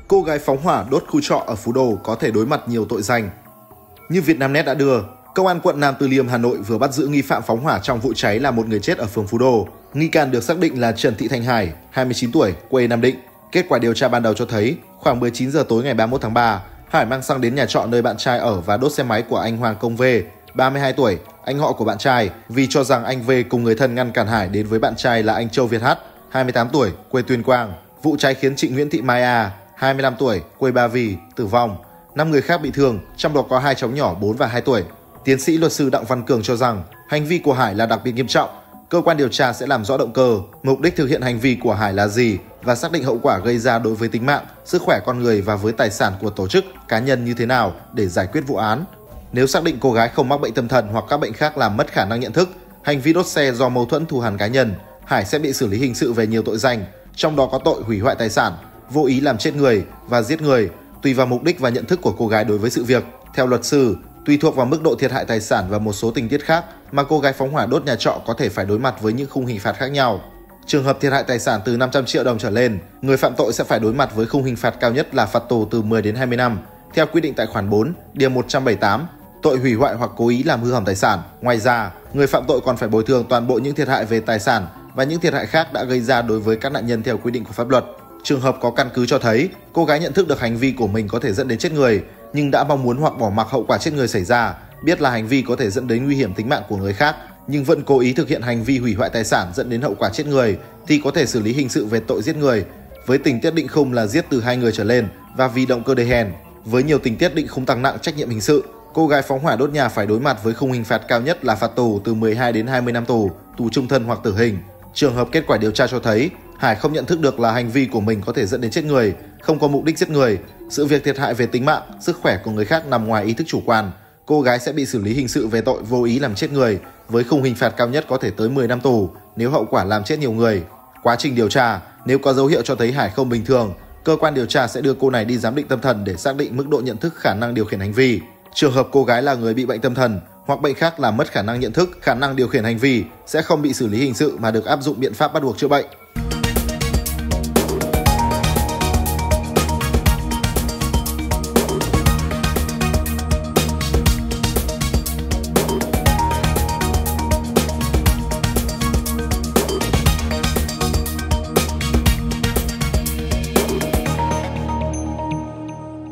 Cô gái phóng hỏa đốt khu trọ ở Phú Đô có thể đối mặt nhiều tội danh. Như Vietnamnet đã đưa, Công an quận Nam Từ Liêm, Hà Nội vừa bắt giữ nghi phạm phóng hỏa trong vụ cháy làm một người chết ở phường Phú Đô. Nghi can được xác định là Trần Thị Thanh Hải, 29 tuổi, quê Nam Định. Kết quả điều tra ban đầu cho thấy, khoảng 19 giờ tối ngày 31 tháng 3, Hải mang xăng đến nhà trọ nơi bạn trai ở và đốt xe máy của anh Hoàng Công V, 32 tuổi, anh họ của bạn trai, vì cho rằng anh V cùng người thân ngăn cản Hải đến với bạn trai là anh Châu Việt H, 28 tuổi, quê Tuyên Quang. Vụ cháy khiến chị Nguyễn Thị Mai A, 25 tuổi, quê Ba Vì, tử vong. 5 người khác bị thương, trong đó có 2 cháu nhỏ 4 và 2 tuổi. Tiến sĩ luật sư Đặng Văn Cường cho rằng hành vi của Hải là đặc biệt nghiêm trọng. Cơ quan điều tra sẽ làm rõ động cơ, mục đích thực hiện hành vi của Hải là gì và xác định hậu quả gây ra đối với tính mạng, sức khỏe con người và với tài sản của tổ chức, cá nhân như thế nào để giải quyết vụ án. Nếu xác định cô gái không mắc bệnh tâm thần hoặc các bệnh khác làm mất khả năng nhận thức, hành vi đốt xe do mâu thuẫn thù hằn cá nhân, Hải sẽ bị xử lý hình sự về nhiều tội danh, trong đó có tội hủy hoại tài sản, vô ý làm chết người và giết người, tùy vào mục đích và nhận thức của cô gái đối với sự việc. Theo luật sư, tùy thuộc vào mức độ thiệt hại tài sản và một số tình tiết khác mà cô gái phóng hỏa đốt nhà trọ có thể phải đối mặt với những khung hình phạt khác nhau. Trường hợp thiệt hại tài sản từ 500 triệu đồng trở lên, người phạm tội sẽ phải đối mặt với khung hình phạt cao nhất là phạt tù từ 10 đến 20 năm, theo quy định tại khoản 4, điều 178, tội hủy hoại hoặc cố ý làm hư hỏng tài sản. Ngoài ra, người phạm tội còn phải bồi thường toàn bộ những thiệt hại về tài sản và những thiệt hại khác đã gây ra đối với các nạn nhân theo quy định của pháp luật. Trường hợp có căn cứ cho thấy cô gái nhận thức được hành vi của mình có thể dẫn đến chết người, nhưng đã mong muốn hoặc bỏ mặc hậu quả chết người xảy ra, biết là hành vi có thể dẫn đến nguy hiểm tính mạng của người khác, nhưng vẫn cố ý thực hiện hành vi hủy hoại tài sản dẫn đến hậu quả chết người, thì có thể xử lý hình sự về tội giết người, với tình tiết định khung là giết từ 2 người trở lên và vì động cơ đê hèn. Với nhiều tình tiết định khung tăng nặng trách nhiệm hình sự, cô gái phóng hỏa đốt nhà phải đối mặt với khung hình phạt cao nhất là phạt tù từ 12 đến 20 năm tù, tù trung thân hoặc tử hình. Trường hợp kết quả điều tra cho thấy Hải không nhận thức được là hành vi của mình có thể dẫn đến chết người, không có mục đích giết người, sự việc thiệt hại về tính mạng, sức khỏe của người khác nằm ngoài ý thức chủ quan, cô gái sẽ bị xử lý hình sự về tội vô ý làm chết người với khung hình phạt cao nhất có thể tới 10 năm tù nếu hậu quả làm chết nhiều người. Quá trình điều tra, nếu có dấu hiệu cho thấy Hải không bình thường, cơ quan điều tra sẽ đưa cô này đi giám định tâm thần để xác định mức độ nhận thức, khả năng điều khiển hành vi. Trường hợp cô gái là người bị bệnh tâm thần hoặc bệnh khác làm mất khả năng nhận thức, khả năng điều khiển hành vi sẽ không bị xử lý hình sự mà được áp dụng biện pháp bắt buộc chữa bệnh.